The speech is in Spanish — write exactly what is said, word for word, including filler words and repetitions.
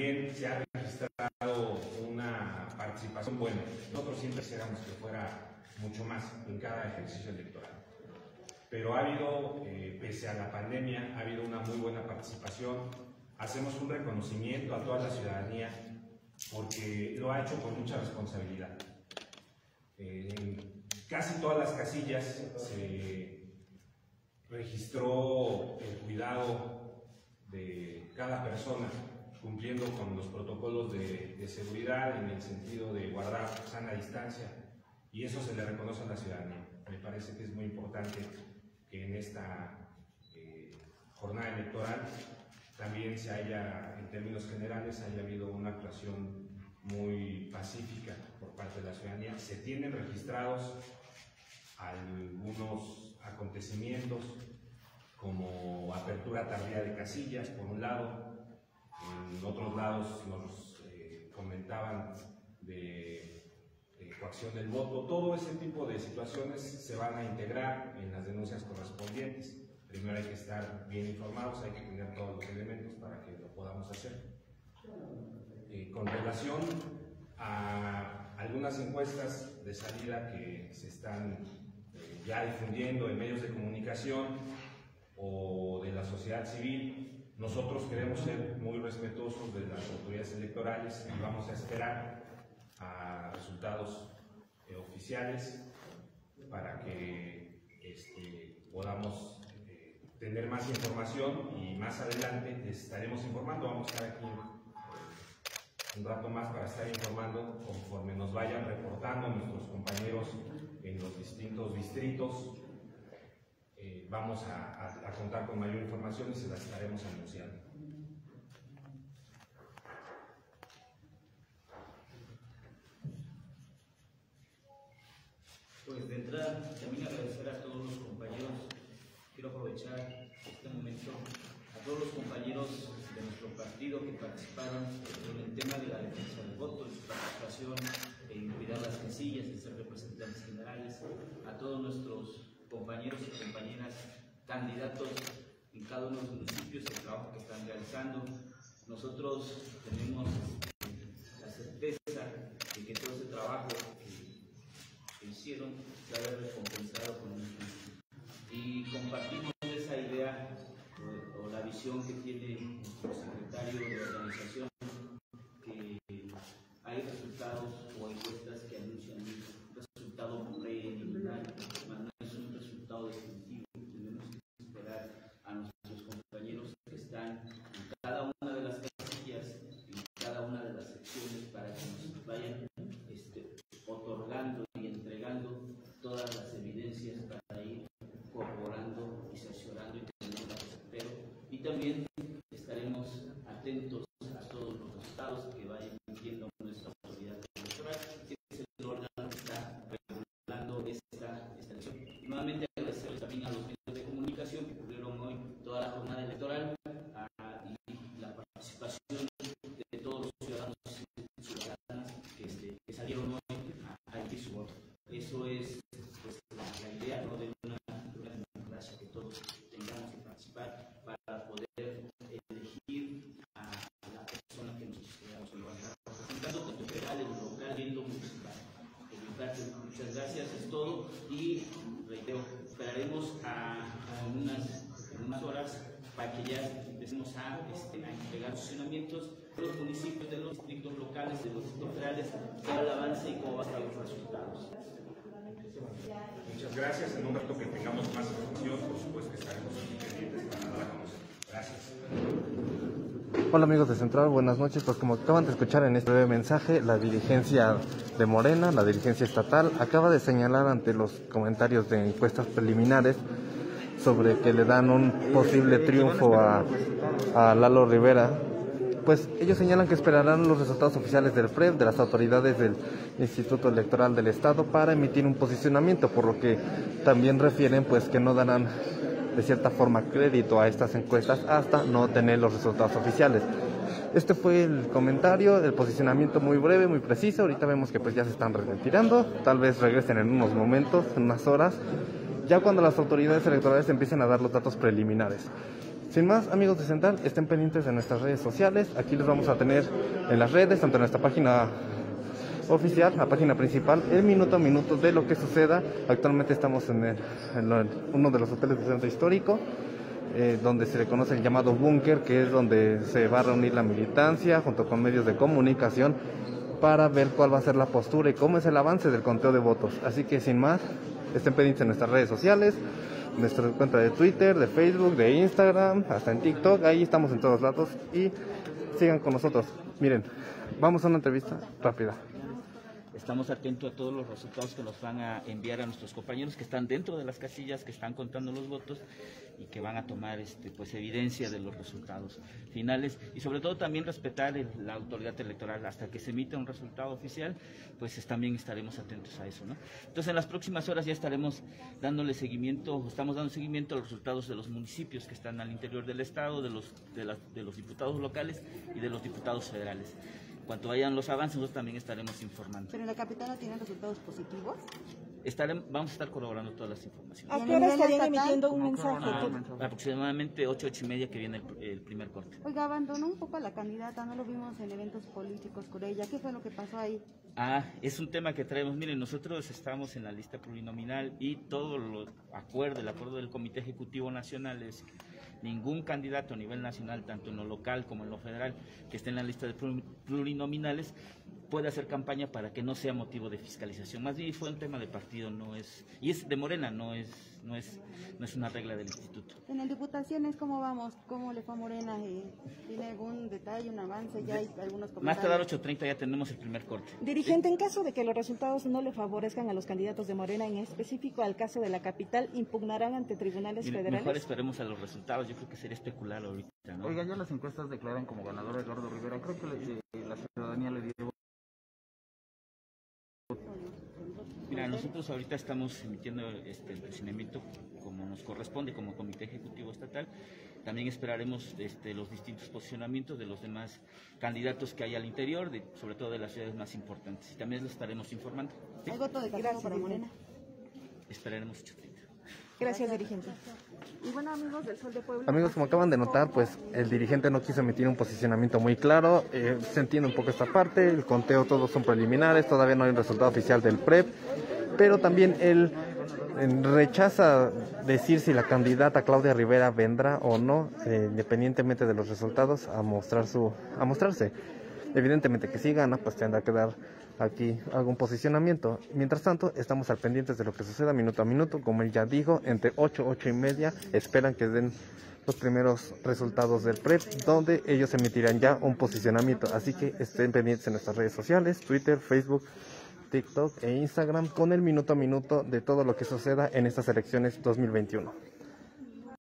también se ha registrado una participación buena. Nosotros siempre quisiéramos que fuera mucho más en cada ejercicio electoral. Pero ha habido, eh, pese a la pandemia, ha habido una muy buena participación. Hacemos un reconocimiento a toda la ciudadanía porque lo ha hecho con mucha responsabilidad. Eh, en casi todas las casillas se registró el cuidado de cada persona, cumpliendo con los protocolos de, de seguridad en el sentido de guardar sana distancia, y eso se le reconoce a la ciudadanía. Me parece que es muy importante que en esta eh, jornada electoral también se haya, en términos generales, haya habido una actuación muy pacífica por parte de la ciudadanía. Se tienen registrados algunos acontecimientos como apertura tardía de casillas, por un lado. En otros lados nos eh, comentaban de, de coacción del voto. Todo ese tipo de situaciones se van a integrar en las denuncias correspondientes. Primero hay que estar bien informados, hay que tener todos los elementos para que lo podamos hacer. Eh, con relación a algunas encuestas de salida que se están eh, ya difundiendo en medios de comunicación o de la sociedad civil, nosotros queremos ser muy respetuosos de las autoridades electorales y vamos a esperar a resultados eh, oficiales para que este, podamos eh, tener más información, y más adelante les estaremos informando. Vamos a estar aquí un rato más para estar informando conforme nos vayan reportando nuestros compañeros en los distintos distritos. Eh, vamos a, a, a contar con mayor información y se las estaremos anunciando. Pues de entrada también agradecer a todos los compañeros. Quiero aprovechar este momento a todos los compañeros de nuestro partido que participaron en el tema de la defensa del voto, en su participación en cuidar las casillas, en ser representantes generales, a todos nuestros compañeros y compañeras candidatos en cada uno de los municipios, el trabajo que están realizando. Nosotros tenemos la certeza de que todo ese trabajo que, que hicieron se va a ver recompensado con un juicio. Y compartimos esa idea o, o la visión que tiene nuestro secretario de organización, que hay resultados o encuestas que anuncian un resultado preliminar, mas no es un resultado definitivo. Tenemos que esperar a nuestros compañeros que están en cada una de las casillas, en cada una de las secciones, para que nos vayan este, otorgando y entregando todas las evidencias para ir corroborando y cerciorando y teniendo la certero. Y también estaremos atentos a todos los resultados que vayan emitiendo nuestra autoridad electoral, que es el órgano que está regulando esta, esta elección. Y nuevamente agradecerles también a los medios de comunicación que cubrieron hoy toda la jornada electoral, a, y la participación de todos los ciudadanos y ciudadanas que, este, que salieron hoy a, a emitir su voto. Eso es pues, la, la idea, ¿no?, de una, de una democracia, que todos tengamos que participar para poder elegir a la persona que nosotros queramos representando, tanto federal, en local y en lo municipal. Muchas gracias, es todo, y reitero, esperaremos a, a unas, en unas horas para que ya empecemos a, este, a entregar posicionamientos de los municipios, de los distritos locales, de los distritos federales, para el avance y cómo van a estar los resultados. Muchas gracias. En un rato que tengamos más información, por supuesto que estaremos aquí pendientes para dar a conocer. Gracias. Hola amigos de Central, buenas noches. Pues como acaban de escuchar en este breve mensaje, la dirigencia de Morena, la dirigencia estatal, acaba de señalar ante los comentarios de encuestas preliminares sobre que le dan un posible triunfo a, a Lalo Rivera. Pues ellos señalan que esperarán los resultados oficiales del P R E P, de las autoridades del Instituto Electoral del Estado, para emitir un posicionamiento, por lo que también refieren pues que no darán de cierta forma crédito a estas encuestas hasta no tener los resultados oficiales. Este fue el comentario, el posicionamiento muy breve, muy preciso. Ahorita vemos que pues ya se están retirando, tal vez regresen en unos momentos, en unas horas, ya cuando las autoridades electorales empiecen a dar los datos preliminares. Sin más, amigos de Central, estén pendientes de nuestras redes sociales. Aquí les vamos a tener en las redes, tanto en nuestra página oficial, la página principal, el minuto a minuto de lo que suceda. Actualmente estamos en, el, en lo, uno de los hoteles del centro histórico, eh, donde se le conoce el llamado búnker, que es donde se va a reunir la militancia junto con medios de comunicación para ver cuál va a ser la postura y cómo es el avance del conteo de votos. Así que sin más, estén pendientes en nuestras redes sociales, nuestra cuenta de Twitter, de Facebook, de Instagram, hasta en TikTok. Ahí estamos en todos lados y sigan con nosotros. Miren, vamos a una entrevista rápida. Estamos atentos a todos los resultados que nos van a enviar a nuestros compañeros que están dentro de las casillas, que están contando los votos y que van a tomar este, pues, evidencia de los resultados finales, y sobre todo también respetar el, la autoridad electoral hasta que se emita un resultado oficial. Pues también estaremos atentos a eso, ¿no? Entonces en las próximas horas ya estaremos dándole seguimiento, estamos dando seguimiento a los resultados de los municipios que están al interior del estado, de los, de, la, de los diputados locales y de los diputados federales. En cuanto vayan los avances, nosotros también estaremos informando. ¿Pero en la capital no tienen resultados positivos? Estaremos, vamos a estar corroborando todas las informaciones. ¿A qué hora estarían emitiendo un mensaje? A, aproximadamente ocho, ocho y media que viene el, el primer corte. Oiga, abandonó un poco a la candidata, no lo vimos en eventos políticos con ella. ¿Qué fue lo que pasó ahí? Ah, es un tema que traemos. Miren, nosotros estamos en la lista plurinominal y todo lo acuerdo, el acuerdo del Comité Ejecutivo Nacional es ningún candidato a nivel nacional, tanto en lo local como en lo federal, que esté en la lista de plurinominales, puede hacer campaña para que no sea motivo de fiscalización. Más bien fue un tema de partido, no es, y es de Morena, no es, no es, no es una regla del instituto. En el Diputaciones, ¿cómo vamos? ¿Cómo le fue a Morena? ¿Tiene algún detalle, un avance? Ya hay algunos comentarios. Más tardar ocho treinta ya tenemos el primer corte. Dirigente, en caso de que los resultados no le favorezcan a los candidatos de Morena, en específico al caso de la capital, ¿impugnarán ante tribunales Mire, federales? Mejor esperemos a los resultados, yo creo que sería especular ahorita, ¿no? Oiga, ya las encuestas declaran como ganador a Eduardo Rivera. Creo que le, eh, la ciudadanía le dio. Mira, nosotros ahorita estamos emitiendo este, el posicionamiento como nos corresponde como Comité Ejecutivo Estatal. También esperaremos este, los distintos posicionamientos de los demás candidatos que hay al interior, de, sobre todo de las ciudades más importantes. Y también les estaremos informando. ¿Sí? ¿Hay voto de castigo para Morena? Esperaremos ocho treinta. Gracias, dirigente. Y bueno, amigos del Sol de Puebla. Amigos, como acaban de notar, pues el dirigente no quiso emitir un posicionamiento muy claro. Eh, se entiende un poco esta parte, el conteo todos son preliminares, todavía no hay un resultado oficial del P R E P, pero también él eh, rechaza decir si la candidata Claudia Rivera vendrá o no, eh, independientemente de los resultados, a mostrar su, a mostrarse. Evidentemente que si gana, pues tendrá que dar aquí algún posicionamiento. Mientras tanto, estamos al pendientes de lo que suceda minuto a minuto. Como él ya dijo, entre ocho, ocho y media esperan que den los primeros resultados del P R E P, donde ellos emitirán ya un posicionamiento. Así que estén pendientes en nuestras redes sociales, Twitter, Facebook, TikTok e Instagram, con el minuto a minuto de todo lo que suceda en estas elecciones dos mil veintiuno.